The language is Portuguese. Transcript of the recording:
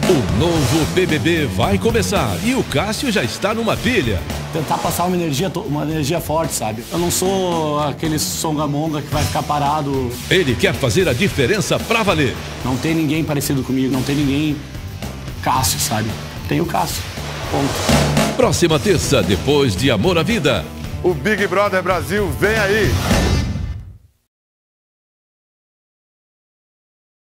O novo BBB vai começar e o Cássio já está numa pilha. Tentar passar uma energia forte, sabe? Eu não sou aquele songamonga que vai ficar parado. Ele quer fazer a diferença pra valer. Não tem ninguém parecido comigo, não tem ninguém Cássio, sabe? Tem o Cássio, ponto. Próxima terça, depois de Amor à Vida. O Big Brother Brasil vem aí.